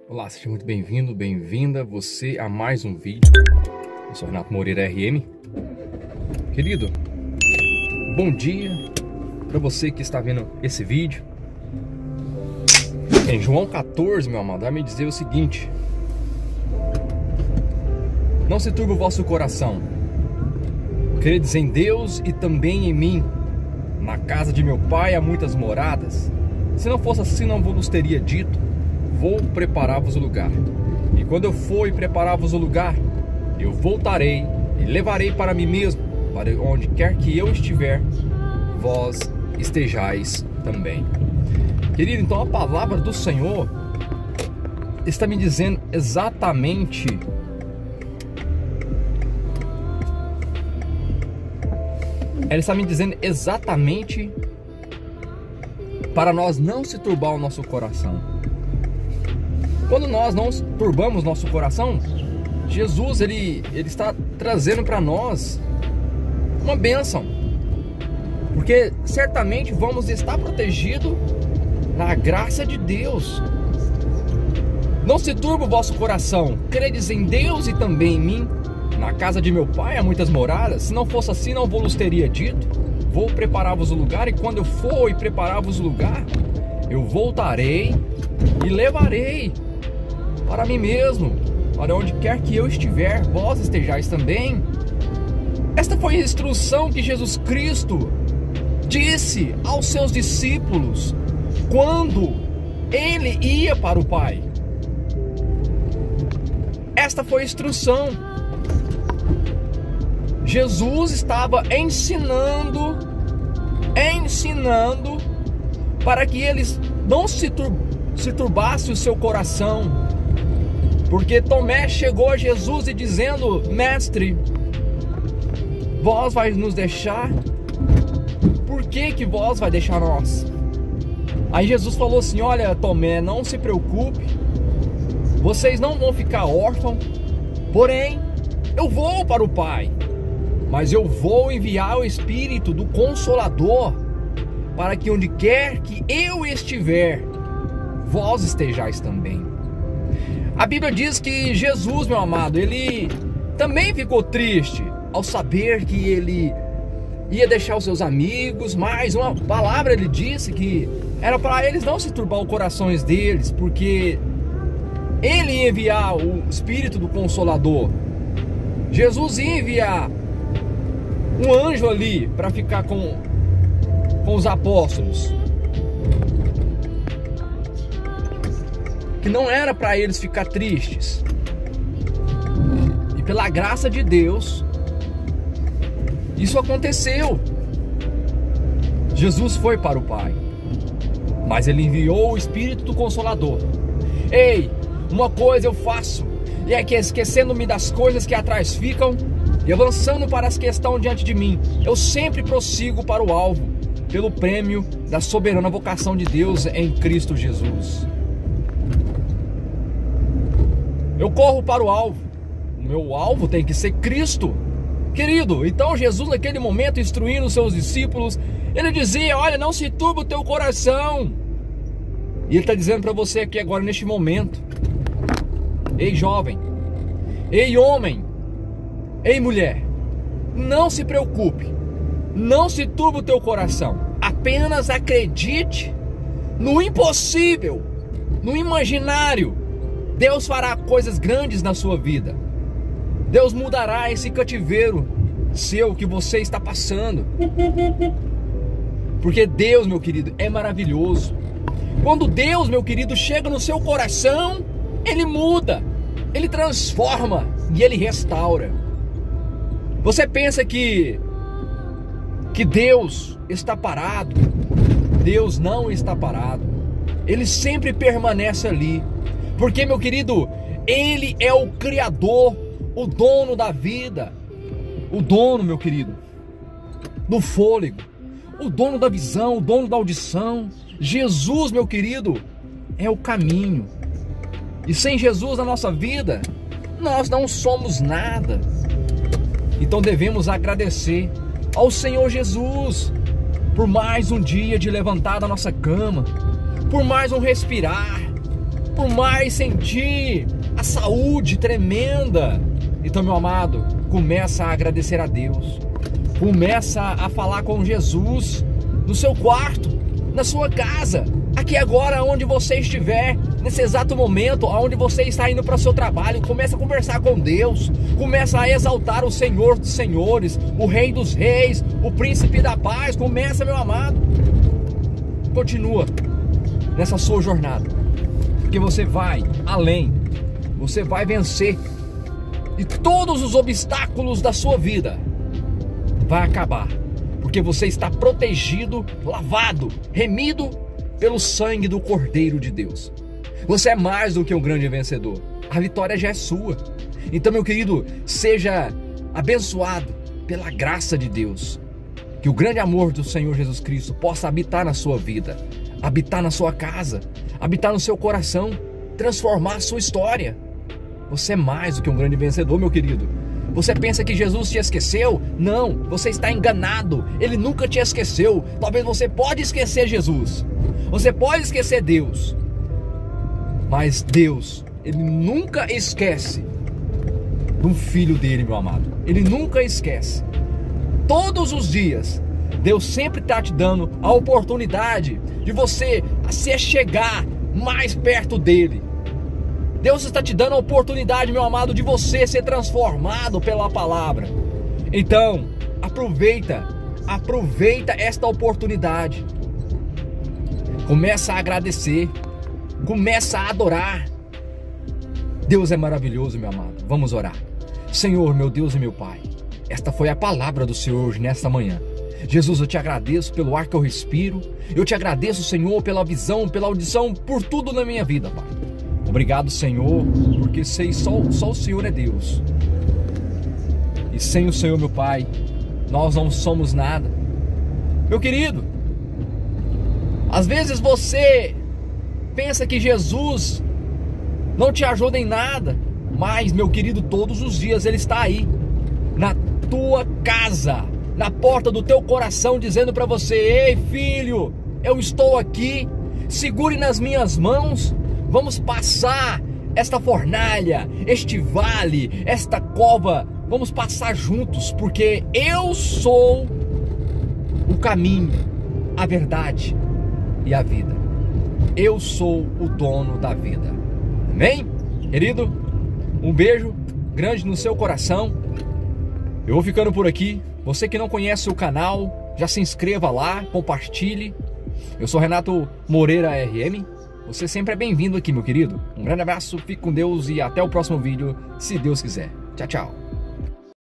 Olá, seja muito bem-vindo, bem-vinda você a mais um vídeo. Eu sou Renato Moreira RM. Querido, bom dia para você que está vendo esse vídeo. Em João 14, meu amado, vai me dizer o seguinte: não se turbe o vosso coração, credes em Deus e também em mim. Na casa de meu pai há muitas moradas. Se não fosse assim, não vos teria dito: vou preparar-vos o lugar. E quando eu for e preparar-vos o lugar, eu voltarei e levarei para mim mesmo, para onde quer que eu estiver, vós estejais também. Querido, então a palavra do Senhor está me dizendo exatamente para nós não se turbar o nosso coração. Quando nós não turbamos nosso coração, Jesus ele está trazendo para nós uma bênção, porque certamente vamos estar protegidos na graça de Deus. Não se turbe o vosso coração, credes em Deus e também em mim. Na casa de meu pai há muitas moradas. Se não fosse assim, não vos teria dito: vou preparar-vos o lugar. E quando eu for e preparar-vos o lugar, eu voltarei e levarei para mim mesmo, para onde quer que eu estiver, vós estejais também. Esta foi a instrução que Jesus Cristo disse aos seus discípulos quando ele ia para o Pai. Esta foi a instrução. Jesus estava ensinando para que eles não se turbassem o seu coração. Porque Tomé chegou a Jesus e dizendo: mestre, vós vai nos deixar? Por que vós vai deixar nós? Aí Jesus falou assim: olha, Tomé, não se preocupe, vocês não vão ficar órfãos, porém eu vou para o Pai, mas eu vou enviar o Espírito do Consolador, para que onde quer que eu estiver, vós estejais também. A Bíblia diz que Jesus, meu amado, ele também ficou triste ao saber que ele ia deixar os seus amigos, mas uma palavra ele disse que era para eles não se turbar os corações deles, porque ele ia enviar o Espírito do Consolador. Jesus ia enviar um anjo ali para ficar com os apóstolos, que não era para eles ficar tristes. E pela graça de Deus, isso aconteceu. Jesus foi para o Pai, mas ele enviou o Espírito do Consolador. Ei, uma coisa eu faço, e é que esquecendo-me das coisas que atrás ficam e avançando para as que estão diante de mim, eu sempre prossigo para o alvo, pelo prêmio da soberana vocação de Deus em Cristo Jesus. Eu corro para o alvo. O meu alvo tem que ser Cristo, querido. Então Jesus, naquele momento, instruindo os seus discípulos, ele dizia: olha, não se turbe o teu coração. E ele está dizendo para você aqui agora, neste momento: ei jovem, ei homem, ei mulher, não se preocupe, não se turbe o teu coração. Apenas acredite no impossível, no imaginário. Deus fará coisas grandes na sua vida. Deus mudará esse cativeiro seu que você está passando. Porque Deus, meu querido, é maravilhoso. Quando Deus, meu querido, chega no seu coração, Ele muda, Ele transforma e Ele restaura. Você pensa que Deus está parado? Deus não está parado. Ele sempre permanece ali. Porque, meu querido, Ele é o Criador, o dono da vida, o dono, meu querido, do fôlego, o dono da visão, o dono da audição. Jesus, meu querido, é o caminho. E sem Jesus na nossa vida, nós não somos nada. Então devemos agradecer ao Senhor Jesus por mais um dia de levantar da nossa cama, por mais um respirar, por mais sentir a saúde tremenda. Então, meu amado, começa a agradecer a Deus. Começa a falar com Jesus no seu quarto, na sua casa, aqui agora onde você estiver, nesse exato momento, onde você está indo para o seu trabalho. Começa a conversar com Deus, começa a exaltar o Senhor dos Senhores, o Rei dos Reis, o Príncipe da Paz. Começa, meu amado, continua nessa sua jornada, porque você vai além, você vai vencer, e todos os obstáculos da sua vida vai acabar, porque você está protegido, lavado, remido pelo sangue do Cordeiro de Deus. Você é mais do que um grande vencedor. A vitória já é sua. Então, meu querido, seja abençoado pela graça de Deus. Que o grande amor do Senhor Jesus Cristo possa habitar na sua vida, habitar na sua casa, habitar no seu coração, transformar a sua história. Você é mais do que um grande vencedor, meu querido. Você pensa que Jesus te esqueceu? Não, você está enganado. Ele nunca te esqueceu. Talvez você pode esquecer Jesus, você pode esquecer Deus, mas Deus, Ele nunca esquece de um filho dele, meu amado. Ele nunca esquece. Todos os dias, Deus sempre está te dando a oportunidade de você se chegar mais perto dele. Deus está te dando a oportunidade, meu amado, de você ser transformado pela palavra. Então, aproveita esta oportunidade. Começa a agradecer, começa a adorar. Deus é maravilhoso, meu amado. Vamos orar. Senhor, meu Deus e meu Pai, esta foi a palavra do Senhor hoje, nesta manhã. Jesus, eu te agradeço pelo ar que eu respiro. Eu te agradeço, Senhor, pela visão, pela audição, por tudo na minha vida, Pai. Obrigado, Senhor, porque sei só o Senhor é Deus. E sem o Senhor, meu Pai, nós não somos nada. Meu querido, às vezes você pensa que Jesus não te ajuda em nada, mas, meu querido, todos os dias Ele está aí, na tua casa, na porta do teu coração, dizendo para você: ei, filho, eu estou aqui, segure nas minhas mãos. Vamos passar esta fornalha, este vale, esta cova. Vamos passar juntos, porque eu sou o caminho, a verdade e a vida. Eu sou o dono da vida. Amém? Querido, um beijo grande no seu coração. Eu vou ficando por aqui. Você que não conhece o canal, já se inscreva lá, compartilhe. Eu sou Renato Moreira RM. Você sempre é bem-vindo aqui, meu querido. Um grande abraço, fique com Deus e até o próximo vídeo, se Deus quiser. Tchau, tchau.